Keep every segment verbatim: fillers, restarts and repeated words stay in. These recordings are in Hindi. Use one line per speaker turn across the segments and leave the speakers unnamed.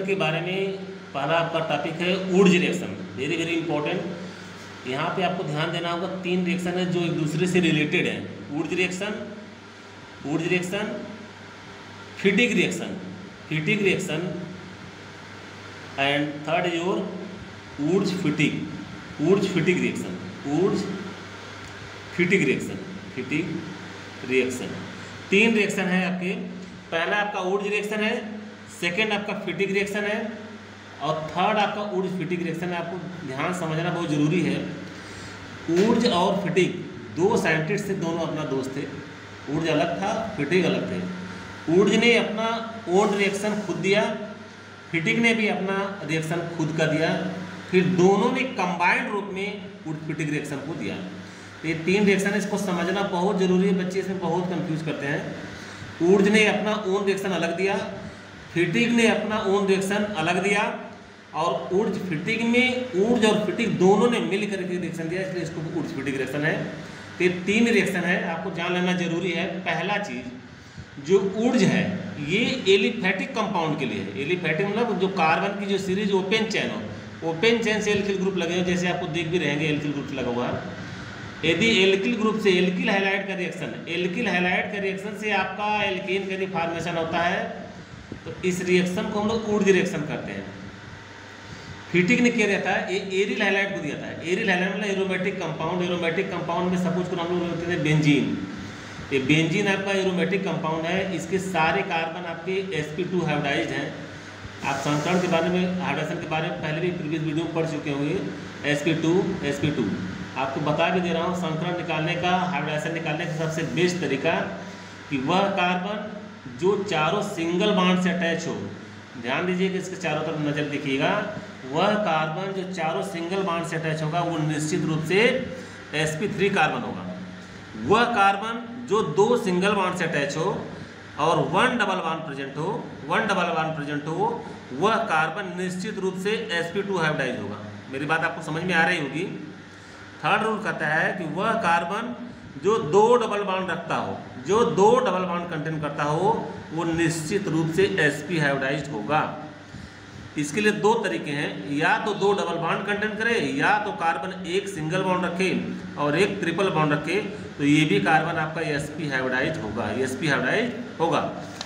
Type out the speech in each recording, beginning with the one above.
के बारे में पहला आपका टॉपिक है Wurtz reaction, very very important. यहाँ पे आपको ध्यान देना होगा, तीन रिएक्शन है जो एक दूसरे से रिलेटेड है। Wurtz reaction, Wurtz reaction, Fittig reaction, Fittig reaction and third is your Wurtz Fittig, Wurtz Fittig reaction, Wurtz Fittig reaction, Fittig reaction. तीन रिएक्शन है आपके। पहला आपका ऊर्ज रिएक्शन है, सेकेंड आपका फिटिग रिएक्शन है और थर्ड आपका ऊर्ज फिटिग रिएक्शन है। आपको ध्यान समझना बहुत ज़रूरी है। ऊर्ज और फिटिग दो साइंटिस्ट थे, दोनों अपना दोस्त थे। ऊर्ज अलग था, फिटिग अलग थे। ऊर्ज ने अपना ओन रिएक्शन खुद दिया, फिटिग ने भी अपना रिएक्शन खुद का दिया, फिर दोनों ने कंबाइंड रूप में ऊर्ज फिटिग रिएक्शन को दिया। तो ये तीन रिएक्शन है, इसको समझना बहुत ज़रूरी है। बच्चे इसमें बहुत कंफ्यूज करते हैं। ऊर्ज ने अपना ओन रिएक्शन अलग दिया, फिटिग ने अपना ओन रिएक्शन अलग दिया और ऊर्ज फिटिग में ऊर्ज और फिटिग दोनों ने मिल करके रिएक्शन दिया, इसलिए इसको ऊर्ज फिटिग रिएक्शन है। तो ये तीन रिएक्शन है, आपको जान लेना जरूरी है। पहला चीज़ जो ऊर्ज है ये एलिफैटिक कंपाउंड के लिए है। एलिफैटिक मतलब जो कार्बन की जो सीरीज ओपन चैन हो, ओपन चैन से एल्किल ग्रुप लगे हो, जैसे आपको देख भी रहेंगे एल्किल ग्रुप लगा हुआ है। यदि एल्किल ग्रुप से एल्किल हैलाइड का रिएक्शन, एल्किल हैलाइड का रिएक्शन से आपका एल्कीन का यदि फॉर्मेशन होता है तो इस रिएक्शन को हम लोग ऊर्ज रिएक्शन करते हैं। फिटिग ने क्या रहता है, ये एरिल हैलाइड को दिया था। एरिल हैलाइड मतलब एरोमेटिक कंपाउंड। एरोमेटिक कंपाउंड में सपोज को हम लोग लेते हैं बेंजीन। ये बेंजीन आपका एरोमेटिक कंपाउंड है। इसके सारे कार्बन आपके एस पी टू हाइब्रिडाइज्ड हैं। आप संकरण के बारे में, हाइड्रेशन के बारे में पहले भी प्रीवियस वीडियो में पढ़ चुके होंगे। S P two S P two आपको बता भी दे रहा हूँ। संकरण निकालने का, हाइब्रिडेशन निकालने का सबसे बेस्ट तरीका कि वह कार्बन जो चारों सिंगल बॉन्ड से अटैच हो, ध्यान दीजिए कि इसके चारों तरफ नज़र देखिएगा, वह कार्बन जो चारों सिंगल बॉन्ड से अटैच होगा वो निश्चित रूप से एस पी थ्री कार्बन होगा। वह कार्बन जो दो सिंगल बॉन्ड से अटैच हो और वन डबल बॉन्ड प्रेजेंट हो, वन डबल बॉन्ड प्रेजेंट हो, वह कार्बन निश्चित रूप से एस पी टू हाइब्रिडाइज होगा। मेरी बात आपको समझ में आ रही होगी। थर्ड रूल कहता है कि वह कार्बन जो दो डबल बॉन्ड रखता हो, जो दो डबल बॉन्ड कंटेन करता हो, वो निश्चित रूप से sp हाइब्रिडाइज्ड होगा। इसके लिए दो तरीके हैं, या तो दो डबल बॉन्ड कंटेन करे या तो कार्बन एक सिंगल बॉन्ड रखे और एक ट्रिपल बॉन्ड रखे, तो ये भी कार्बन आपका sp हाइब्रिडाइज्ड होगा, sp हाइब्रिडाइज्ड होगा।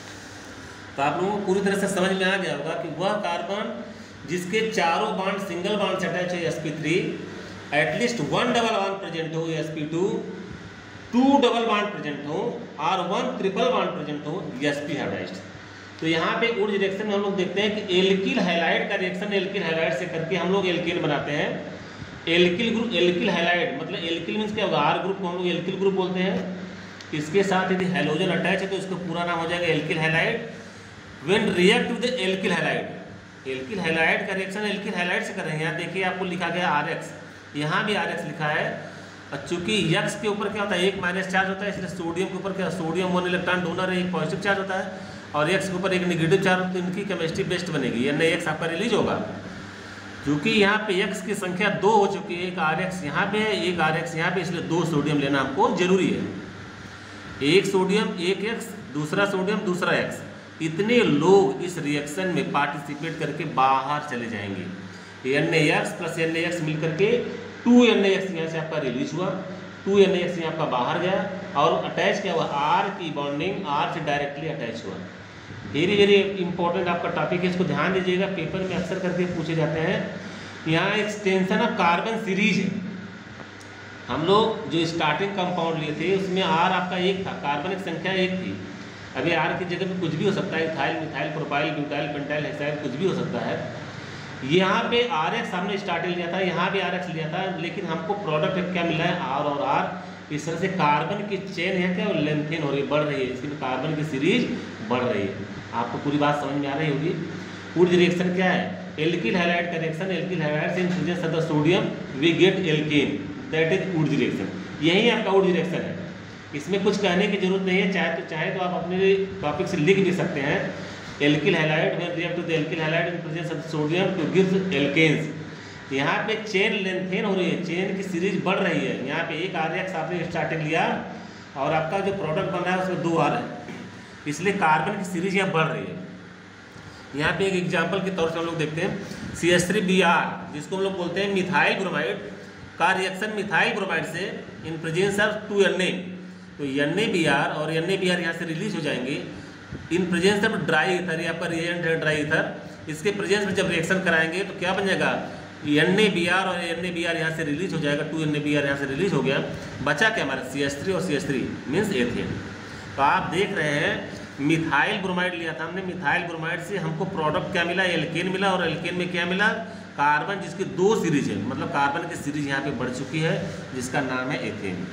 तो आप लोगों को पूरी तरह से समझ में आ गया होगा कि वह कार्बन जिसके चारों बॉन्ड सिंगल बॉन्ड से अटैच है S P three, at least one double bond present हो S P two, two double bond present हो और वन ट्रिपल बॉन्ड प्रेजेंट हो, sp हाइब्रिडाइज्ड। तो यहाँ पे ऊर्ज रिएक्शन में हम लोग देखते हैं कि एल्किल हैलाइड का रिएक्शन एल्किल हैलाइड से करके हम लोग एल्केन बनाते हैं। एल्किल ग्रुप, एल्किल हैलाइड मतलब एल्किल मीन्स क्या होगा, आर ग्रुप को हम लोग एल्किल ग्रुप बोलते हैं। इसके साथ यदि हैलोजन अटैच है तो इसका पूरा नाम हो जाएगा alkyl halide. When react with alkyl halide, alkyl halide का रिएक्शन एल्किल हैलाइड से कर रहे हैं। यहाँ देखिए आपको लिखा गया आर एक्स, यहाँ भी आर एक्स लिखा है। और चूंकि यक्स के ऊपर क्या होता है, एक माइनस चार्ज होता है, इसलिए सोडियम के ऊपर क्या, सोडियम वन इलेक्ट्रॉन डोनर है, एक पॉजिटिव चार्ज होता है और एक्स के ऊपर एक नेगेटिव चार्ज, तो इनकी केमिस्ट्री बेस्ट बनेगी, यानी एक्स आपका रिलीज होगा। क्योंकि यहाँ पे एक्स की संख्या दो हो चुकी है, एक आर एक्स यहाँ पे है, एक आर एक्स यहाँ पे, इसलिए दो सोडियम लेना हमको जरूरी है। एक सोडियम एक एक्स, दूसरा सोडियम दूसरा एक्स, इतने लोग इस रिएक्शन में पार्टिसिपेट करके बाहर चले जाएंगे। N A X plus N A X मिल करके टू एन ए एक्स यहाँ से आपका रिलीज हुआ, टू एन ए एक्स यहाँ आपका बाहर गया और अटैच क्या हुआ, आर की बॉन्डिंग आर से डायरेक्टली अटैच हुआ। वेरी वेरी इंपॉर्टेंट आपका टॉपिक है, इसको ध्यान दीजिएगा, पेपर में अक्सर करके पूछे जाते हैं। यहाँ एक्सटेंशन ऑफ कार्बन सीरीज है। हम लोग जो स्टार्टिंग कंपाउंड लिए थे उसमें आर आपका एक था, कार्बन की संख्या एक थी। अभी आर की जगह पे कुछ भी हो सकता है, ethyl, methyl, propyl, butyl, pentyl, hexyl, कुछ भी हो सकता है। यहाँ पे आर एक्स हमने स्टार्टिंग लिया था, यहाँ भी आर एक्स लिया था, लेकिन हमको प्रोडक्ट क्या मिल रहा है, आर और आर। इस तरह से कार्बन की चेन है क्या, लेंथेन हो रही है, बढ़ रही है, इसलिए कार्बन की सीरीज बढ़ रही है। आपको पूरी बात समझ में आ रही होगी। ऊर्ज रिएक्शन क्या है, एल्किल हैलाइड का रिएक्शन, एल्किल हैलाइड से in presence of the sodium we get alkane, that is Wurtz reaction. यही आपका ऊर्ज रिएक्शन है। इसमें कुछ कहने की जरूरत नहीं है, चाहे तो चाहे तो आप अपने टॉपिक से लिख भी सकते हैं। Alkyl halide when react with alkyl halide in presence of sodium to gives alkanes. यहाँ पे चेन लेंथेन हो रही है, चेन की सीरीज बढ़ रही है। यहाँ पे एक आर एक्स आपने स्टार्टिंग लिया और आपका जो प्रोडक्ट बन रहा है उसमें दो आर है, इसलिए कार्बन की सीरीज यहाँ बढ़ रही है। यहाँ पे एक एग्जाम्पल के तौर से हम लोग देखते हैं C H three B R, जिसको हम लोग बोलते हैं मिथाइल ब्रोमाइड का रिएक्शन मिथाइल ब्रोमाइड से in presence of two N A, तो एन ए बी आर और एन ए बी आर यहाँ से रिलीज हो जाएंगे in presence of dry ether, ये आपका रिएजेंट है ड्राई ईथर। इसके प्रेजेंस में जब रिएक्शन कराएंगे तो क्या बन जाएगा, एन ए बी आर और एन ए बी आर यहाँ से रिलीज हो जाएगा, two N A B R यहाँ से रिलीज हो गया, बचा क्या हमारा सी एच थ्री और C H three means ethane. तो आप देख रहे हैं मिथाइल ब्रोमाइड लिया था हमने, मिथाइल ब्रोमाइड से हमको प्रोडक्ट क्या मिला, एल्केन मिला, और एल्केन में क्या मिला, कार्बन, जिसकी दो सीरीज है, मतलब कार्बन की सीरीज यहाँ पे बढ़ चुकी है जिसका नाम है एथेन।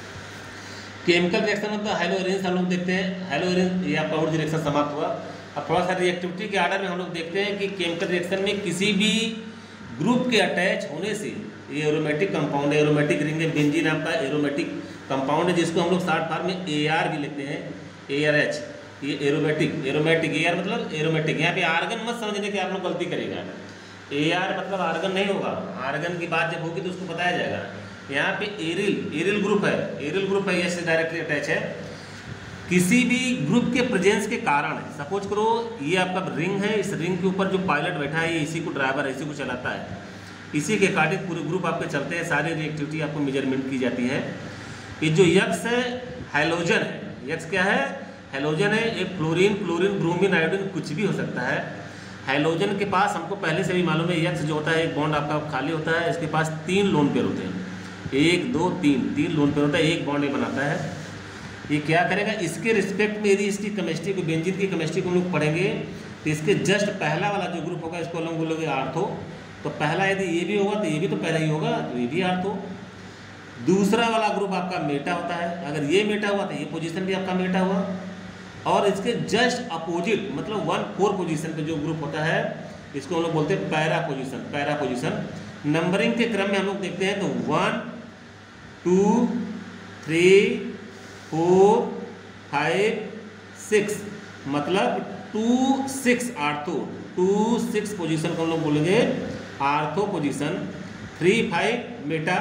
केमिकल रिएक्शन मतलब हेलोएरिन हम लोग देखते हैं, हेलोएरिन ये आपका ऊर्जा रिएक्शन समाप्त हुआ। अब थोड़ा सा रिएक्टिविटी के आर्डर में हम लोग देखते हैं कि केमिकल रिएक्शन में किसी भी ग्रुप के अटैच होने से, ये एरोमेटिक कंपाउंड है, एरोमेटिक रिंग है, बेंजीन आपका एरोमेटिक कंपाउंड है, जिसको हम लोग शॉर्ट फॉर्म में ए आर भी लिखते हैं, ए आर एच, ये एरोमेटिक, एरोमेटिक ए आर मतलब एरोमेटिक। यहाँ पे आर्गन मत समझने की आप लोग गलती करेगा, ए आर मतलब आर्गन नहीं होगा, आर्गन की बात जब होगी तो उसको बताया जाएगा। यहाँ पे एरिल, एरिल ग्रुप है, एरिल ग्रुप है, ये से डायरेक्टली अटैच है। किसी भी ग्रुप के प्रेजेंस के कारण, सपोज करो ये आपका रिंग है, इस रिंग के ऊपर जो पायलट बैठा है, इसी को ड्राइवर है, इसी को चलाता है, इसी के अकॉर्डिंग पूरे ग्रुप आपके चलते हैं, सारी रिएक्टिविटी आपको मेजरमेंट की जाती है। ये जो यक्स है हैलोजन है, यक्स क्या है, हैलोजन है, एक फ्लोरीन, क्लोरीन, ब्रोमीन, आयोडीन कुछ भी हो सकता है। हैलोजन के पास हमको पहले से भी मालूम है, यक्स जो होता है एक बॉन्ड आपका खाली होता है, इसके पास तीन लोन पेयर होते हैं, एक दो तीन, तीन लोन पेयर होता है, एक बॉन्ड ये बनाता है। ये क्या करेगा, इसके रिस्पेक्ट में यदि इसकी केमिस्ट्री को, बेंजीन की केमिस्ट्री को हम लोग पढ़ेंगे तो इसके जस्ट पहला वाला जो ग्रुप होगा इसको हम लोग बोलोगे आर्थो, तो पहला यदि ये भी होगा तो ये भी तो पहला ही होगा, तो ये भी आर्थो। दूसरा वाला ग्रुप आपका मेटा होता है, अगर ये मेटा हुआ तो ये पोजीशन भी आपका मेटा हुआ, और इसके जस्ट अपोजिट मतलब वन फोर पोजीशन पे जो ग्रुप होता है इसको हम लोग बोलते हैं para position, para position. Numbering के क्रम में हम लोग देखते हैं तो one two three four five six, मतलब two six ortho, two six position को हम लोग बोलेंगे ortho position, three five meta,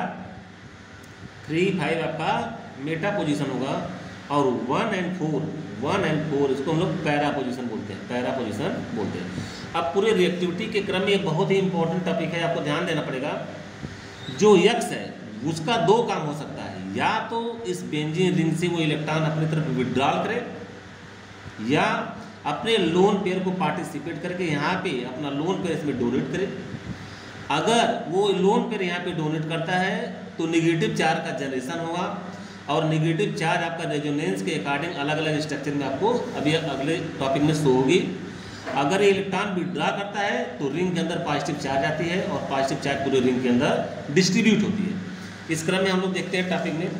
three five आपका मेटा पोजीशन होगा, और one and four, one and four इसको हम लोग पैरा पोजीशन बोलते हैं, पैरा पोजीशन बोलते हैं। अब पूरे रिएक्टिविटी के क्रम में एक बहुत ही इंपॉर्टेंट टॉपिक है, आपको ध्यान देना पड़ेगा। जो यक्स है उसका दो काम हो सकता है, या तो इस बेंजीन रिंग से वो इलेक्ट्रॉन अपनी तरफ विड्रॉल करे, या अपने लोन पेयर को पार्टिसिपेट करके यहाँ पे अपना लोन पेयर इसमें डोनेट करे। अगर वो लोन पेयर यहाँ पे डोनेट करता है तो निगेटिव चार्ज का जनरेशन होगा, और निगेटिव चार्ज आपका रेजोनेंस के अकॉर्डिंग अलग अलग स्ट्रक्चर में आपको अभी अगले टॉपिक में शो होगी। अगर ये इलेक्ट्रॉन विड्रॉ करता है तो रिंग के अंदर पॉजिटिव चार्ज आती है, और पॉजिटिव चार्ज पूरे रिंग के अंदर डिस्ट्रीब्यूट होती है। इस क्रम में हम लोग देखते हैं टॉपिक में,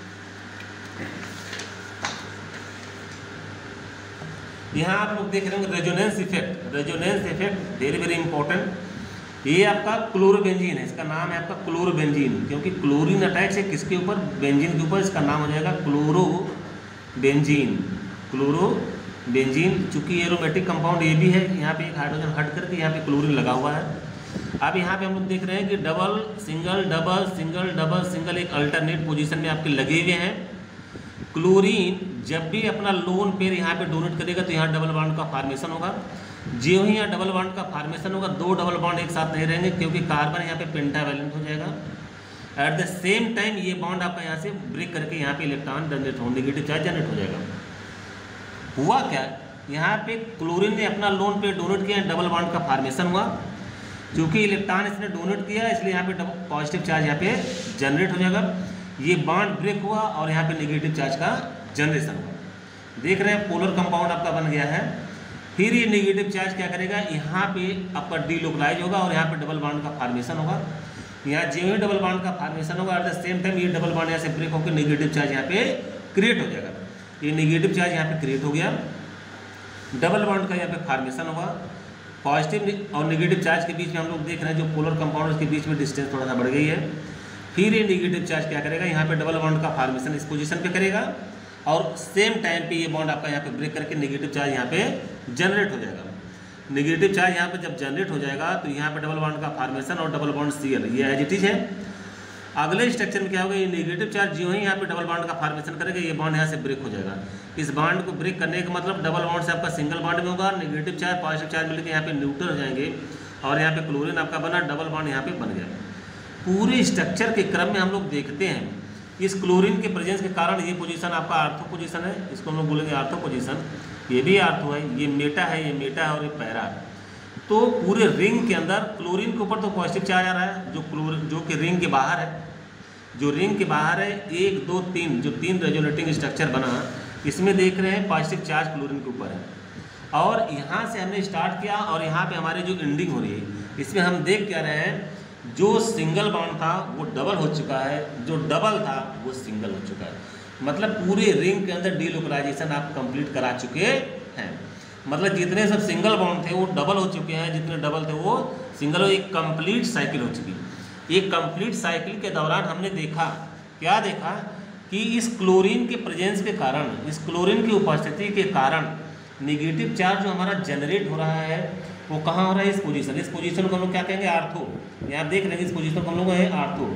यहाँ आप लोग देख रहे होंगे resonance effect, resonance effect very very important. ये आपका क्लोरोबेंजीन है, इसका नाम है आपका क्लोरोबेंजीन, क्योंकि क्लोरीन अटैच है किसके ऊपर, बेंजीन के ऊपर, इसका नाम हो जाएगा क्लोरोबेंजीन, क्लोरोबेंजीन। चूंकि एरोमेटिक कंपाउंड ये भी है, यहाँ पे एक हाइड्रोजन हट करके यहाँ पे क्लोरीन लगा हुआ है। अब यहाँ पे हम लोग देख रहे हैं कि double single double single double single एक अल्टरनेट पोजीशन में आपके लगे हुए हैं। क्लोरीन जब भी अपना लोन पेयर यहाँ पे डोनेट करेगा तो यहाँ डबल बॉन्ड का फॉर्मेशन होगा। जो ही यहाँ डबल बॉन्ड का फॉर्मेशन होगा, दो डबल बॉन्ड एक साथ नहीं रहेंगे, क्योंकि कार्बन यहाँ पे पेंटावैलेंट हो जाएगा। एट द सेम टाइम ये बॉन्ड आपका यहाँ से ब्रेक करके यहाँ पे इलेक्ट्रॉन जनरेट हो, नेगेटिव चार्ज जनरेट हो जाएगा। हुआ क्या, यहाँ पे क्लोरीन ने अपना लोन पेयर डोनेट किया, डबल बॉन्ड का फॉर्मेशन हुआ। क्योंकि इलेक्ट्रॉन इसने डोनेट किया इसलिए यहाँ पे पॉजिटिव चार्ज यहाँ पे जनरेट हो जाएगा। ये बॉन्ड ब्रेक हुआ और यहाँ पे नेगेटिव चार्ज का जनरेशन हुआ। देख रहे हैं पोलर कंपाउंड आपका बन गया है। फिर ये नेगेटिव चार्ज क्या करेगा, यहाँ पे आपका डीलोकलाइज होगा और यहाँ पे डबल बॉन्ड का फॉर्मेशन होगा। यहाँ जो ही डबल बॉन्ड का फॉर्मेशन होगा एट द सेम टाइम ये डबल बॉन्ड यहाँ से ब्रेक होकर नेगेटिव चार्ज यहाँ पे क्रिएट हो जाएगा। ये नेगेटिव चार्ज यहाँ पे क्रिएट हो गया, डबल बॉन्ड का यहाँ पे फॉर्मेशन होगा। पॉजिटिव और नेगेटिव चार्ज के बीच में हम लोग देख रहे हैं जो पोलर कंपाउंड के बीच में डिस्टेंस थोड़ा सा बढ़ गई है। फिर ये नेगेटिव चार्ज क्या करेगा, यहाँ पे डबल बॉन्ड का फॉर्मेशन इस पोजीशन पे करेगा और सेम टाइम पे ये बॉन्ड आपका यहाँ पे ब्रेक करके नेगेटिव चार्ज यहाँ पे जनरेट हो जाएगा। नेगेटिव चार्ज यहाँ पे जब जनरेट हो जाएगा तो यहाँ पे डबल बॉन्ड का फॉर्मेशन और डबल बॉन्ड सीएल ये एज इट इज है। अगले स्ट्रक्चर में क्या होगा, ये नेगेटिव चार्ज जो है यहाँ पे डबल बॉन्ड का फॉर्मेशन करेगा, ये बॉन्ड यहाँ से ब्रेक हो जाएगा। इस बॉन्ड को ब्रेक करने का मतलब डबल बॉन्ड से आपका सिंगल बॉन्ड में होगा, नेगेटिव चार्ज पॉजिटिव चार्ज मिलकर यहाँ पे न्यूट्रल हो जाएंगे और यहाँ पे क्लोरीन आपका बना, डबल बॉन्ड यहाँ पे बन गया। पूरे स्ट्रक्चर के क्रम में हम लोग देखते हैं इस क्लोरीन के प्रेजेंस के कारण ये पोजीशन आपका आर्थो पोजीशन है, इसको हम लोग बोलेंगे आर्थो पोजीशन। ये भी आर्थो है, ये मेटा है, ये मेटा है और ये पैरा है। तो पूरे रिंग के अंदर क्लोरीन के ऊपर तो पॉजिटिव चार्ज आ रहा है, जो क्लोरीन जो कि रिंग के बाहर है, जो रिंग के बाहर है एक दो तीन, जो तीन रेजोनेटिंग स्ट्रक्चर बना, इसमें देख रहे हैं पॉजिटिव चार्ज क्लोरीन के ऊपर है। और यहाँ से हमने स्टार्ट किया और यहाँ पे हमारे जो एंडिंग हो रही है, इसमें हम देख क्या रहे हैं, जो सिंगल बॉन्ड था वो डबल हो चुका है, जो डबल था वो सिंगल हो चुका है। मतलब पूरे रिंग के अंदर डीलोकलाइजेशन आप कंप्लीट करा चुके हैं। मतलब जितने सब सिंगल बॉन्ड थे वो डबल हो चुके हैं, जितने डबल थे वो सिंगल हो, एक कंप्लीट साइकिल हो चुकी। एक कंप्लीट साइकिल के दौरान हमने देखा, क्या देखा कि इस क्लोरीन के प्रेजेंस के कारण, इस क्लोरीन की उपस्थिति के कारण नेगेटिव चार्ज जो हमारा जनरेट हो रहा है वो कहाँ हो रहा है, इस पोजीशन। इस पोजीशन को हम लोग क्या कहेंगे, आर्थो। यहाँ आप देख रहे हैं इस पोजीशन को हम लोग है आर्थो।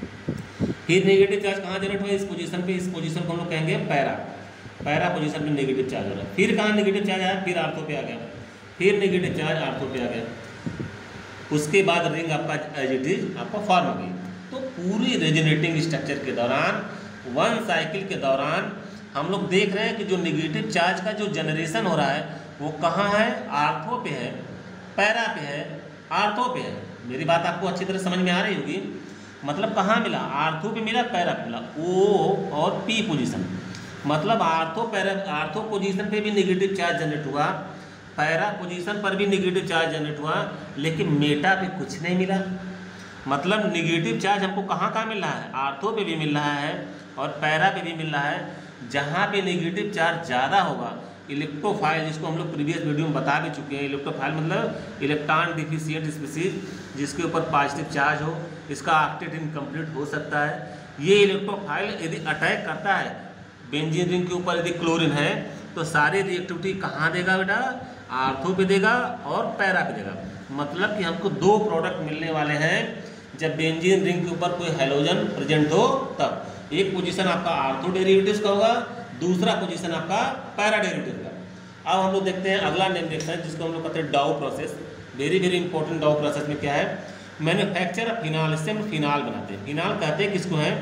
फिर नेगेटिव चार्ज कहाँ जनरेट हुआ, इस पोजीशन पे, इस पोजीशन को हम लोग कहेंगे पैरा। पैरा पोजीशन पे नेगेटिव चार्ज हो रहा है। फिर कहाँ नेगेटिव चार्ज आया, फिर आर्थो पे आ गया, फिर नेगेटिव चार्ज आर्थो पे आ गया। उसके बाद रिंग आपका एज इट इज आपका फॉर्म हो गई। तो पूरी रेजोनेटिंग स्ट्रक्चर के दौरान, वन साइकिल के दौरान हम लोग देख रहे हैं कि जो नेगेटिव चार्ज का जो जनरेशन हो रहा है वो कहाँ है, आर्थो पे है, पैरा पे है, आर्थो पे है। मेरी बात आपको अच्छी तरह समझ में आ रही होगी। मतलब कहाँ मिला, आर्थो पे मिला, पैरा पे मिला, ओ और पी पोजीशन। मतलब आर्थो पैरा आर्थो पोजीशन पे भी नेगेटिव चार्ज जनरेट हुआ, पैरा पोजीशन पर भी नेगेटिव चार्ज जनरेट हुआ, लेकिन मेटा पे कुछ नहीं मिला। मतलब नेगेटिव चार्ज हमको कहाँ कहाँ मिल रहा है, आर्थो पे भी मिल रहा है और पैरा पे भी मिल रहा है। जहाँ पे नेगेटिव चार्ज ज़्यादा होगा, इलेक्ट्रोफाइल, जिसको हम लोग प्रीवियस वीडियो में बता भी चुके हैं, इलेक्ट्रोफाइल मतलब इलेक्ट्रॉन डिफिशिएंट स्पीसीज, जिसके ऊपर पॉजिटिव चार्ज हो, इसका ऑक्टेट इनकम्प्लीट हो सकता है। ये इलेक्ट्रोफाइल यदि अटैक करता है बेंजीन रिंग के ऊपर, यदि क्लोरीन है, तो सारी रिएक्टिविटी कहाँ देगा बेटा, आर्थो पे देगा और पैरा पे देगा। मतलब कि हमको दो प्रोडक्ट मिलने वाले हैं जब बेंजीन रिंग के ऊपर कोई हैलोजन प्रेजेंट हो तब। एक पोजीशन आपका आर्थो डेरिवेटिव्स का होगा, दूसरा पोजीशन आपका पैरा डेरिवेटिव का। अब हम लोग देखते हैं अगला नेम देखते हैं, जिसको हम लोग कहते हैं Dow process. Very very important Dow process में क्या है, मैन्युफैक्चर ऑफ फिनाल, इससे हम फिनाल बनाते हैं। फिनाल कहते हैं किसको है,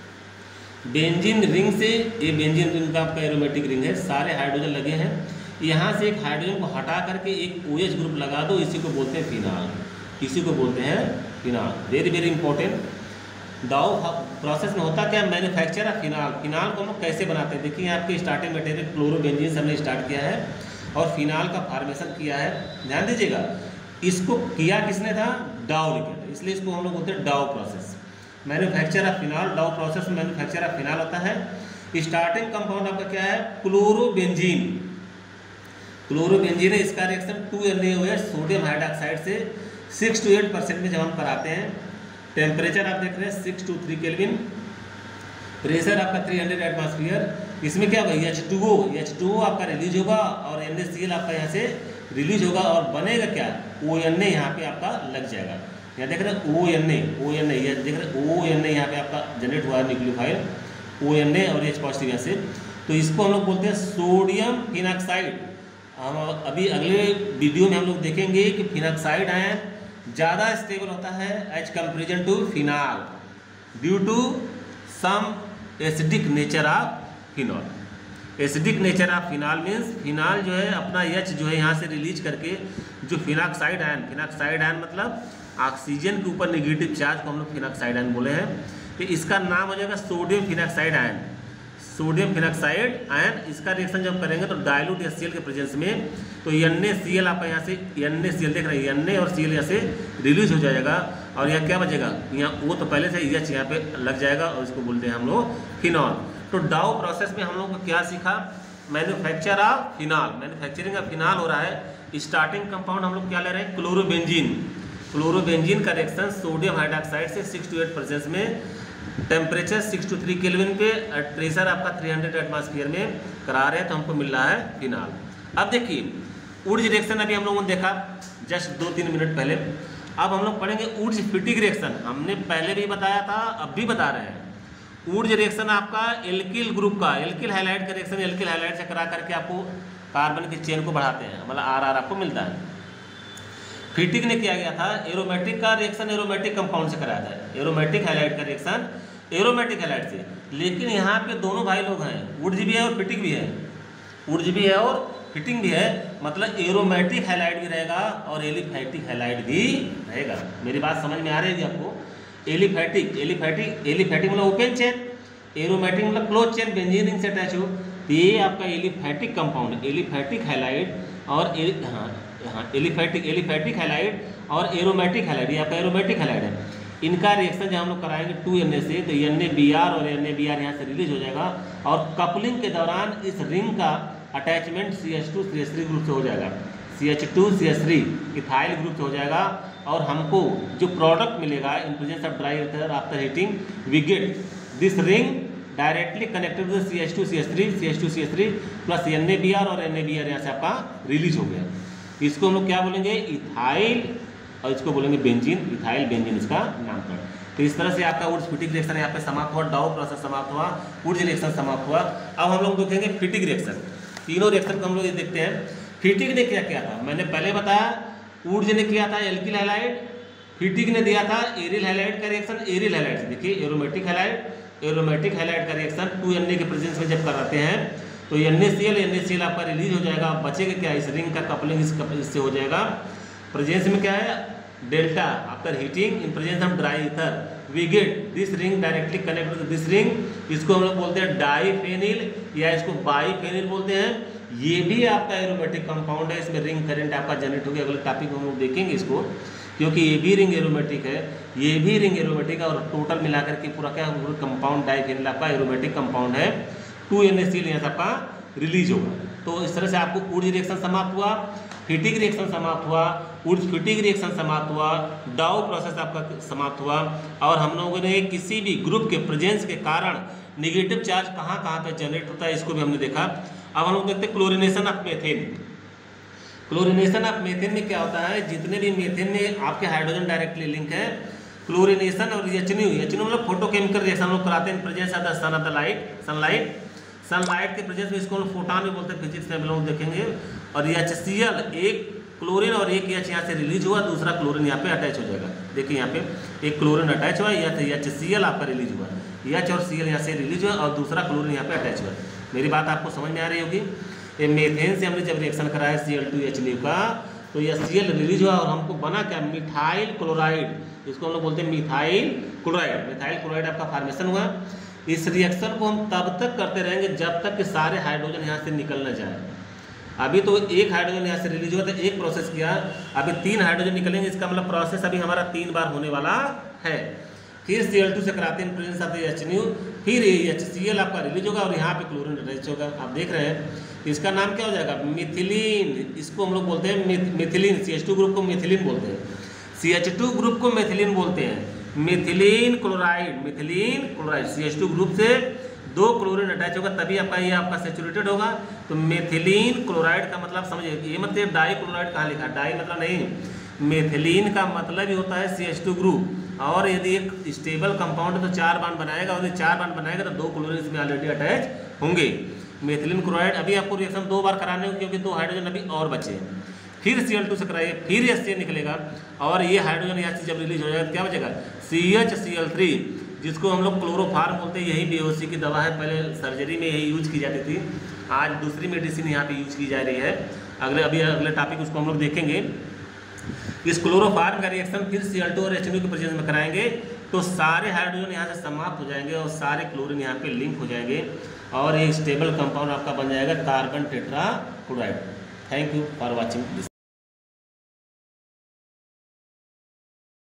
बेंजीन रिंग से, ये बेंजीन रिंग का आपका एरोमेटिक रिंग है, सारे हाइड्रोजन लगे हैं, यहाँ से एक हाइड्रोजन को हटा करके एक OH ग्रुप लगा दो, इसी को बोलते हैं फिनाल, इसी को बोलते हैं phenol. Very very important. Dow process में होता क्या, मैन्युफैक्चर ऑफ फिनाल। फिनाल को हम लोग कैसे बनाते हैं, देखिए आपके स्टार्टिंग मटेरियल क्लोरोबेंजीन से हमने स्टार्ट किया है और फिनाल का फॉर्मेशन किया है। ध्यान दीजिएगा, इसको किया किसने था, डाउ ने किया था, इसलिए इसको हम लोग बोलते हैं Dow process. Manufacture of phenol, Dow process में मैन्युफैक्चर ऑफ फिनाल होता है। स्टार्टिंग कंपाउंड आपका क्या है, क्लोरोबेंजीन। क्लोरोबेंजीन है, इसका reaction two N A O H sodium hydroxide से सिक्स टू एट परसेंट में जब हम कराते हैं। टेम्परेचर आप देख रहे हैं six two three kelvin, pressure आपका थ्री हंड्रेड एटमॉस्फेयर। इसमें क्या होगा, H two O, H two O आपका रिलीज होगा और एन ए सी एल आपका यहाँ से रिलीज होगा और बनेगा क्या, ओ एन ए यहाँ पे आपका लग जाएगा। यहाँ देख रहे हैं O N A, O N A, ये देख रहे हैं ओ एन ए यहाँ पे आपका जनरेट हुआ है न्यूक्लियोफाइल, ओ एन ए और एच पॉजिटिव यहाँ से। तो इसको हम लोग बोलते हैं सोडियम फिनॉक्साइड। हम अभी अगले वीडियो में हम लोग देखेंगे कि फिनॉक्साइड आयन ज़्यादा स्टेबल होता है as comparison to phenol due to some acidic nature of phenol. Acidic nature of phenol means phenol जो है अपना एच जो है यहाँ से रिलीज करके जो फिनॉक्साइड आयन, फिनॉक्साइड आयन मतलब ऑक्सीजन के ऊपर नेगेटिव चार्ज को हम लोग फिनॉक्साइड आयन बोले हैं। तो इसका नाम हो जाएगा sodium phenoxide ion, sodium phenoxide ion. इसका रिएक्शन जब करेंगे तो डाइल्यूट एच सी एल के प्रेजेंस में तो एन ए सी एल आपका यहाँ से एन ए सी एल देख रहे हैं, एन ए और सी एल यहाँ से रिलीज हो जाएगा और यहाँ क्या बचेगा, यहाँ वो तो पहले से एच यहाँ पे लग जाएगा और इसको बोलते हैं हम लोग फिनॉल। तो डाउ प्रोसेस में हम लोग को क्या सीखा, manufacture of phenol, manufacturing of phenol हो रहा है। स्टार्टिंग कंपाउंड हम लोग क्या ले रहे हैं, क्लोरोबेंजीन। क्लोरोबेंजीन का रिएक्शन सोडियम हाइड्रोक्साइड से सिक्स टू एट परसेंट में, temperature six two three kelvin पे, प्रेशर आपका थ्री हंड्रेड एटमॉस्फेयर में करा रहे हैं, तो हमको मिल रहा है फिनाल। अब देखिए ऊर्ज रिएक्शन अभी हम लोगों ने देखा जस्ट दो तीन मिनट पहले। अब हम लोग पढ़ेंगे ऊर्ज फिटिक रिएक्शन। हमने पहले भी बताया था, अब भी बता रहे हैं। ऊर्ज रिएक्शन आपका एल्किल ग्रुप का, एल्किल हैलाइड का रिएक्शन एल्किल हैलाइड से करा करके आपको कार्बन की चेन को बढ़ाते हैं, मतलब आर आर आपको मिलता है। फिटिक ने किया गया था एरोमेटिक का रिएक्शन, एरोमेटिक कंपाउंड से कराया था, एरोमेटिक हैलाइड का रिएक्शन एरोमेटिक हैलाइड से। लेकिन यहाँ पे दोनों भाई लोग हैं, ऊर्ज भी है और फिटिक भी है, ऊर्ज भी है और फिटिंग भी है, मतलब एरोमेटिक हैलाइड भी रहेगा और एलिफैटिक हैलाइड भी रहेगा। मेरी बात समझ में आ रही है आपको? एलिफैटिक एलिफैटिक एलिफैटिक मतलब ओपन चेन, एरोमेटिक मतलब क्लोज चेन, बेंजीन रिंग से अटैच हो, तो ये आपका एलिफैटिक कंपाउंड, एलिफैटिक हैलाइड और हाँ हाँ एलिफैटिक एलिफैटिक हैलाइड और एरोमेटिक हैलाइड, ये आपका एरोमेटिक हैलाइड है। इनका रिएक्शन जब हम लोग कराएंगे टू एन ए से, तो एन ए बी आर और एन ए बी आर यहाँ से रिलीज हो जाएगा और कपलिंग के दौरान इस रिंग का attachment C H two C H three group से हो जाएगा, C H two C H three ethyl group से हो जाएगा और हमको जो प्रोडक्ट मिलेगा in presence of dry ether after heating we get this ring directly connected to C H two C H three C H two C H three plus N A B R और एन ए बी आर यहाँ से आपका रिलीज हो गया। इसको हम लोग क्या बोलेंगे? इथाइल, और इसको बोलेंगे बेंजीन, इथाइल बेंजीन इसका नामकरण। तो इस तरह से आपका ऊर्ज फिटिक रिएक्शन यहाँ पे समाप्त हुआ, डाउ प्रोसेस समाप्त हुआ, ऊर्ज रिएक्शन समाप्त हुआ। अब हम लोग देखेंगे फिटिक रिएक्शन। तीनों रिएक्शन को हम लोग ये देखते हैं। फिटिक ने क्या किया था, मैंने पहले बताया, ऊर्ज ने किया था एल्किल हैलाइड, फिटिक ने दिया था एरिल हैलाइड का रिएक्शन, एरिल हैलाइड से देखिए एरोमेटिक हैलाइड, एरोमेटिक हैलाइड का रिएक्शन टू एन ए के प्रेजेंस में जब कराते हैं तो N A C L N A C L आपका रिलीज हो जाएगा, बचेगा क्या? इस रिंग का कपलिंग इस इससे हो जाएगा। प्रेजेंस में क्या है? Delta after heating in presence of dry ether we get this ring directly connected to this ring, इसको हम लोग बोलते हैं डाईफेनिल या इसको बाईफेनिल बोलते हैं। ये भी आपका एरोमेटिक कंपाउंड है, इसमें रिंग करंट आपका जनरेट हो गया। अगले टॉपिक में हम लोग देखेंगे इसको, क्योंकि ये भी रिंग एरोमेटिक है, ये भी रिंग एरोमेटिक है और टोटल मिलाकर के पूरा क्या कंपाउंड डाईफेनिल आपका एरोमेटिक कंपाउंड है। Two N A C L यहाँ से आपका रिलीज होगा। तो इस तरह से आपको ऊर्ज रिएक्शन समाप्त हुआ, फिटिक रिएक्शन समाप्त हुआ, ऊर्ज फिटिक रिएक्शन समाप्त हुआ, डाउ प्रोसेस आपका समाप्त हुआ और हम लोगों ने किसी भी ग्रुप के प्रेजेंस के कारण निगेटिव चार्ज कहाँ कहाँ पे जनरेट होता है इसको भी हमने देखा। अब हम लोग देखते हैं chlorination of methane. Chlorination of methane में क्या होता है? जितने भी मेथेन में आपके हाइड्रोजन डायरेक्टली लिंक है, क्लोरिनेशन और एचन्यू, एचन्यू मतलब फोटोकेमिकल रिएक्शन हम लोग कराते हैं presence of the sun of the light, sunlight sunlight के प्रेजेंस में इसको हम फोटान भी बोलते हैं, फिजिक्स में हम लोग देखेंगे। और एच सी एल, एक क्लोरीन और एक एच यहाँ से रिलीज हुआ, दूसरा क्लोरीन यहाँ पे अटैच हो जाएगा। देखिए यहाँ पे एक क्लोरीन अटैच हुआ, एच सी एल आपका रिलीज हुआ, एच और सी एल यहाँ से रिलीज हुआ और दूसरा क्लोरीन यहाँ पे अटैच हुआ। मेरी बात आपको समझ में आ रही होगी? ये मेथेन से हमने जब रिएक्शन कराया C L two H nu का, तो यह सी एल रिलीज हुआ और हमको बना क्या? मिथाइल क्लोराइड, इसको हम लोग बोलते हैं मिथाइल क्लोराइड। मिथाइल क्लोराइड आपका फॉर्मेशन हुआ। इस रिएक्शन को हम तब तक करते रहेंगे जब तक कि सारे हाइड्रोजन यहाँ से निकल न जाए। अभी तो एक हाइड्रोजन यहाँ से रिलीज हुआ, तो एक प्रोसेस किया, अभी तीन हाइड्रोजन निकलेंगे, इसका मतलब प्रोसेस अभी हमारा तीन बार होने वाला है। फिर सी एल टू से कराते हैं प्रेजेंस ऑफ एच न्यू, फिर एच सी एल आपका रिलीज होगा और यहाँ पे क्लोरीन अटैच होगा। आप देख रहे हैं, इसका नाम क्या हो जाएगा? मिथिलीन। इसको हम लोग बोलते हैं methylene, C H two group को मिथिलीन बोलते हैं, सी एच टू ग्रुप को मिथिलीन बोलते हैं। Methylene chloride, methylene chloride, C H two group से दो क्लोरीन अटैच होगा तभी आपका ये आपका सैचुरेटेड होगा। तो मेथिलीन क्लोराइड का मतलब समझिए, ये मतलब डाई क्लोराइड कहाँ लिखा? डाई मतलब नहीं, मेथिलीन का मतलब ही होता है सी एच टू ग्रुप। और यदि एक स्टेबल कंपाउंड है तो चार बांड बनाएगा, और यदि चार बांड बनाएगा तो दो क्लोरीन इसमें ऑलरेडी अटैच होंगे। मेथिलीन क्लोराइड अभी आपको रिएक्शन दो बार कराने होंगे क्योंकि दो हाइड्रोजन अभी और बचे हैं। फिर सी एल टू से कराइए, फिर एच सी एल निकलेगा और ये हाइड्रोजन यहाँ से जब रिलीज हो जाएगा क्या बचेगा? C H C L three, जिसको हम लोग क्लोरोफार्म बोलते हैं। यही बेहोशी की दवा है, पहले सर्जरी में यही यूज की जाती थी, आज दूसरी मेडिसिन यहाँ पे यूज की जा रही है। अगले अभी अगले टॉपिक उसको हम लोग देखेंगे। इस क्लोरोफार्म का रिएक्शन फिर सी एल टू और एच न्यू के प्रेजेंस में कराएंगे तो सारे हाइड्रोजन यहाँ से समाप्त हो जाएंगे और सारे क्लोरीन यहाँ पे लिंक हो जाएंगे और ये स्टेबल कंपाउंड आपका बन जाएगा carbon tetra chloride. Thank you for watching this.